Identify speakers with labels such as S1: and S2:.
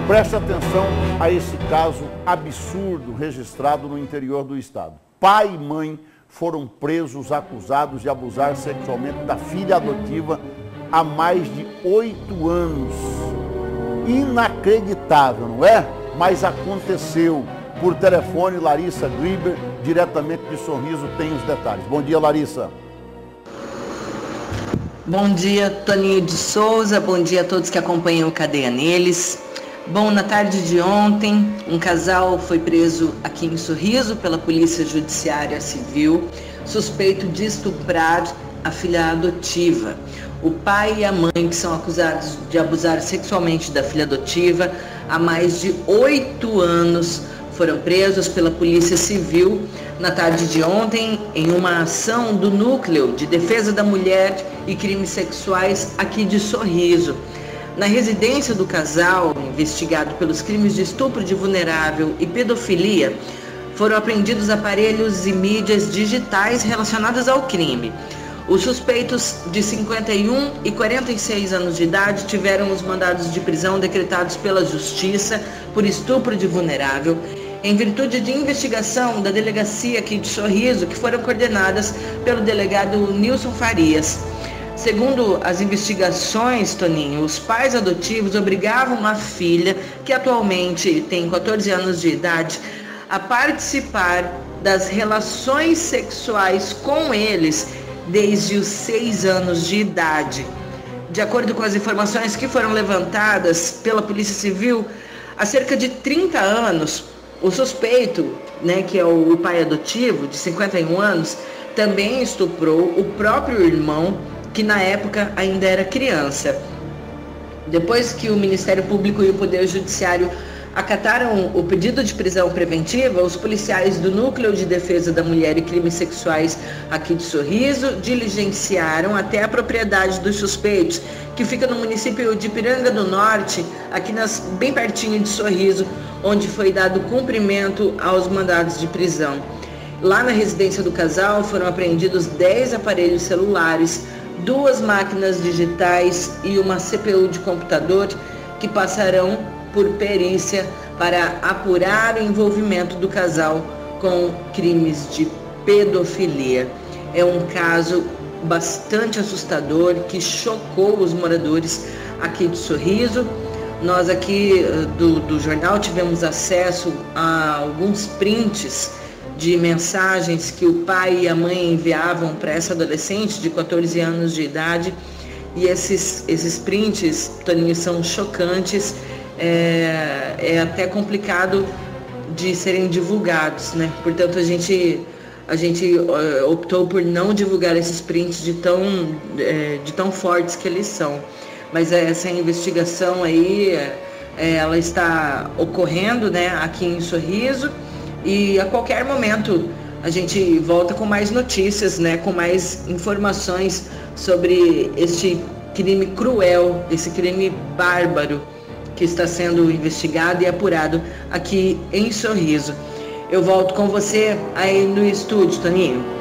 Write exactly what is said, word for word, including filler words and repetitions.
S1: Preste atenção a esse caso absurdo registrado no interior do estado. Pai e mãe foram presos acusados de abusar sexualmente da filha adotiva há mais de oito anos. Inacreditável, não é? Mas aconteceu. Por telefone, Larissa Griber, diretamente de Sorriso, tem os detalhes. Bom dia, Larissa.
S2: Bom dia, Toninho de Souza. Bom dia a todos que acompanham o Cadeia Neles. Bom, na tarde de ontem, um casal foi preso aqui em Sorriso pela Polícia Judiciária Civil, suspeito de estuprar a filha adotiva. O pai e a mãe, que são acusados de abusar sexualmente da filha adotiva há mais de oito anos, foram presos pela Polícia Civil na tarde de ontem em uma ação do Núcleo de Defesa da Mulher e Crimes Sexuais aqui de Sorriso. Na residência do casal, investigado pelos crimes de estupro de vulnerável e pedofilia, foram apreendidos aparelhos e mídias digitais relacionadas ao crime. Os suspeitos de cinquenta e um e quarenta e seis anos de idade tiveram os mandados de prisão decretados pela Justiça por estupro de vulnerável, em virtude de investigação da delegacia aqui de Sorriso, que foram coordenadas pelo delegado Nilson Farias. Segundo as investigações, Toninho, os pais adotivos obrigavam a filha, que atualmente tem quatorze anos de idade, a participar das relações sexuais com eles desde os seis anos de idade. De acordo com as informações que foram levantadas pela Polícia Civil, há cerca de trinta anos, o suspeito, né, que é o pai adotivo, de cinquenta e um anos, também estuprou o próprio irmão, que na época ainda era criança. Depois que o Ministério Público e o Poder Judiciário acataram o pedido de prisão preventiva, os policiais do Núcleo de Defesa da Mulher e Crimes Sexuais aqui de Sorriso diligenciaram até a propriedade dos suspeitos, que fica no município de Piranga do Norte, aqui nas, bem pertinho de Sorriso, onde foi dado cumprimento aos mandados de prisão. Lá na residência do casal foram apreendidos dez aparelhos celulares, duas máquinas digitais e uma C P U de computador que passarão por perícia para apurar o envolvimento do casal com crimes de pedofilia. É um caso bastante assustador que chocou os moradores aqui de Sorriso. Nós aqui do, do jornal tivemos acesso a alguns prints de mensagens que o pai e a mãe enviavam para essa adolescente de quatorze anos de idade, e esses, esses prints, Toninho, são chocantes, é, é até complicado de serem divulgados, né? Portanto, a gente, a gente optou por não divulgar esses prints de tão, é, de tão fortes que eles são. Mas essa investigação aí, é, ela está ocorrendo, né, aqui em Sorriso, e a qualquer momento a gente volta com mais notícias, né, com mais informações sobre este crime cruel, esse crime bárbaro que está sendo investigado e apurado aqui em Sorriso. Eu volto com você aí no estúdio, Toninho.